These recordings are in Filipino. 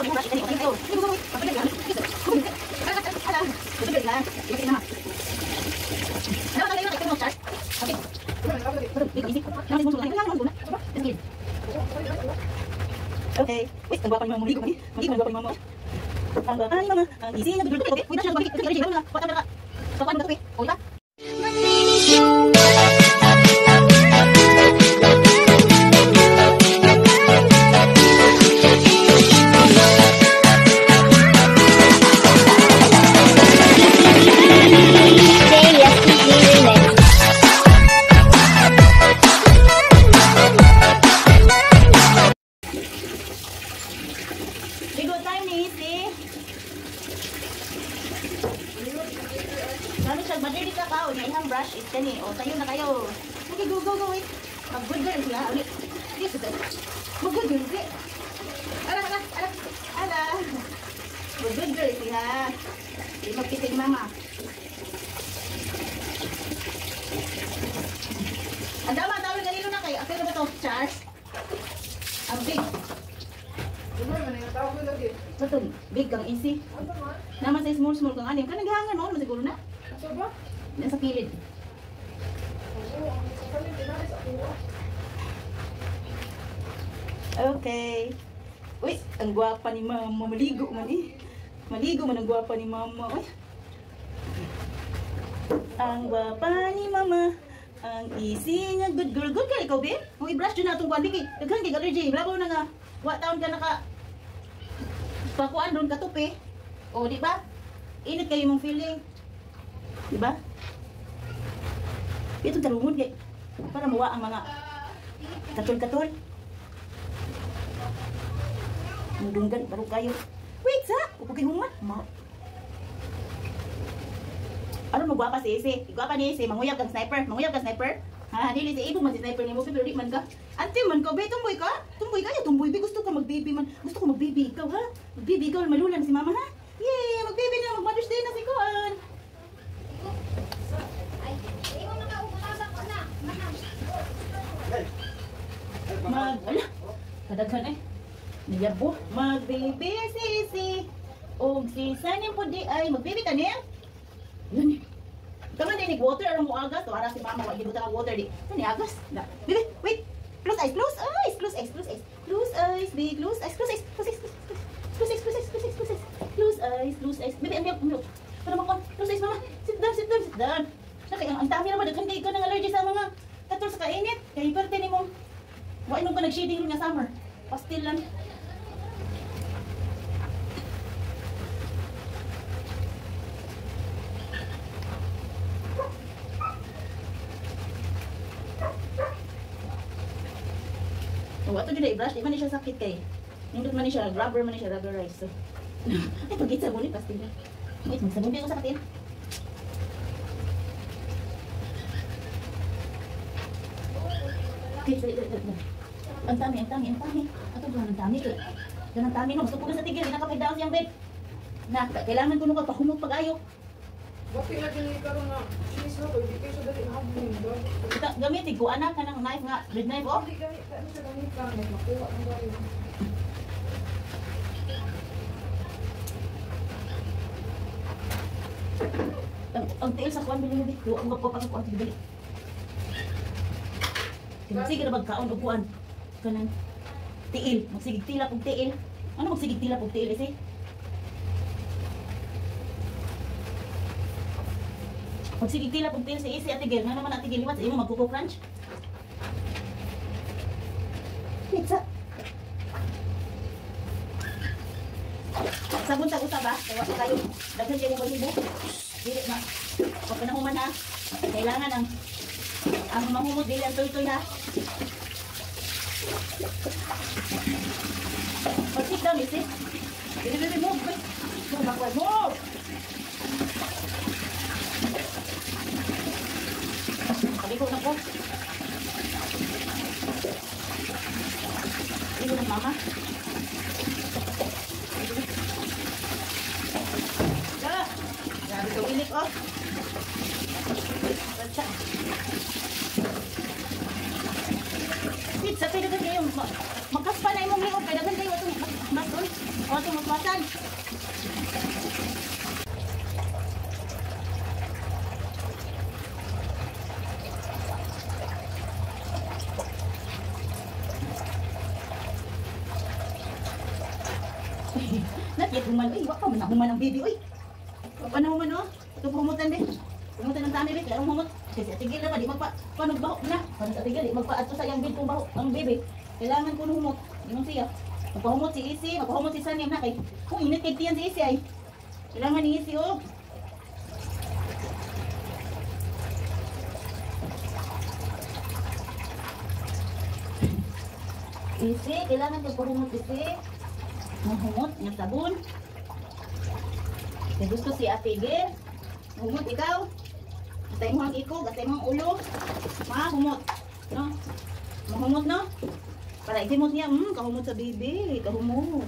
Okay. Wait, ang gwapan ni Mama. Maligo man ni Mama. Ang gwapan ni Mama. Ang easy na bigla. Okay, wait na siya balik. Kasi na. Pata na. Kapan mo to, oh, diba? Madali ka ka, o ihang brush is kani, o tayo na kayo. Okay, go, wait. Mag-good girl sila, ulit. Yes, mag-good girl sila. Ala. Mag-good girl sila. Di magpitig mama. Ang dama, tawag ganilo na kayo. Apel na ba ito, Charles? Ang big. Betul, big kang easy. Naman sa small kang anim. Kan naghahangan mo, siguro na. Soba? Nasa kilid. Okay. Uy, ang gwapa ni Mama. Maligo man eh. Maligo man ang gwapa ni Mama. Uy. Ang gwapa ni Mama. Ang easy nga good girl. Good girl ikaw, babe. Ang i-brush dyan na itong kuwan. Daghan kay allergy. Labaw na nga. Wa taon ka naka pakuan doon katupi. O, di ba? Init kayo mong feeling. Diba? Ito tarungon kay para mawa ang mga katul-katul. Mudunggan baru kayo. Wait sa, upugay human. Ano magwapa si Ese? Igwapa ni Ese, manguyab kang sniper. Ha, dili si Ibo man si sniper ni mo pero di man ka. Ante man ka, be tumboy ka? Tumboy ka ya, tumboy be gusto ka mag-baby man. Gusto ko mag-baby ikaw ha. Mag-baby ikaw malulan si mama ha. Yay, mag-baby na, mag-Mother's Day na si Kuan. Ala, kadaghan eh. Niyabo, mag-baby sisi. Og si sanin po di ay mag-baby ka niya. Yun eh. Kaman din water aram mo agas to ara si mama wa gibutan ang water di. Kani agas. Baby, wait. Close eyes, close eyes, close eyes, close eyes. Close eyes, baby, close eyes, close eyes, close eyes. Close eyes, close eyes, close eyes, close eyes. Close eyes, close eyes. Baby, ambil. Para makon. Close eyes mama. Sit down. Nakay ang dami naman daghan kay ko nang allergy sa mga katul sa kainit. Kay parte ni mo. Wa ingon ko nag-shading ron nga summer. Pastel lang. Ato dito i-brush, di man siya sakit kay. Nindot man siya, rubberize. So, ay pagkit sabon ni pastil. Wait, magsabon din ko sa katin. Okay, ang tami. Ato ba ang tami? Ang tami no, gusto ko na sa tigil, nakapay daw siyang bed. Na, kailangan ko nung pahumog pag-ayo. Bakit lagi ni karon na cheese na ko, hindi kayo sa dali habling. Gamit, iguan na ka ng knife nga, bread knife, oh. Hindi gamit, ano sa gamit ka, makuha ang bayo. Ang tiil sa kuwan, bilhin mo, ang magpapakakuan, sige, sige na magkaon o kuwan. Kanan, tiil, magsigig tila pag tiil. Ano magsigig tila pag tiil, isi? Magsigig tila pag tiil si isi at tigil. Nga naman at tigil, liwat sa imo magkuko crunch. Pizza. Sabon sa usap ha. Kaya kayo, daghan kayo mo balibo. Dili na. Huwag ka na human ha. Kailangan ang mahumod, dili ang toy-toy ha. Mag-sit down, isi. Dili, move. Move. Paligo na po. Paligo na mama. Grabe ka wilik, oh. Pizza, pwede ka kayo. Magkaspa na imong liog. Pwede ka kayo itong mas doon. O, Musmatan. Nakit human, uy, wak pa man human ang baby, uy. Paano human, oh? Ito pumutan din. Pumutan ng tani, rin. Larong humot. Kasi tigil na ba, di magpa, paano baho na? Paano sa tigil, di magpa-ato sa yung bid kung baho, ang baby. Kailangan ko nung humot. Yung siya. Magpahumot si Isi, magpahumot si Sanim na kay. Kung init kay tiyan si Isi ay. Kailangan ni Isi, oh. Isi, kailangan magpahumot Isi. Mahumot, ng sabon. Kaya gusto si Ate Gil. Humot ikaw. Gatay mo ang iko, gatay mo ang ulo. Mahumot. No? Mahumot, no? Para isimot niya, kahumot sa bibi. Kahumot.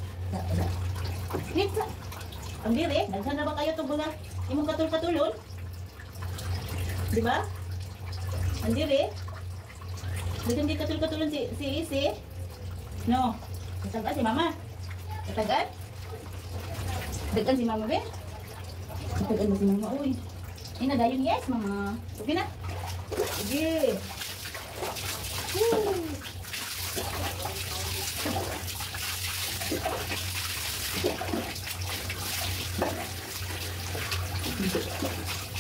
Pizza. Ang diri, nagsan na ba kayo ito baga? Imong katul-katulon? Diba? Ang diri. Hindi katul-katulon si Isi. No. Katagan si Mama. Katagan? Katagan si Mama, be? Katagan mo si Mama, uy. Ina, dayon, yes, Mama. Okay na? Sige. Woo!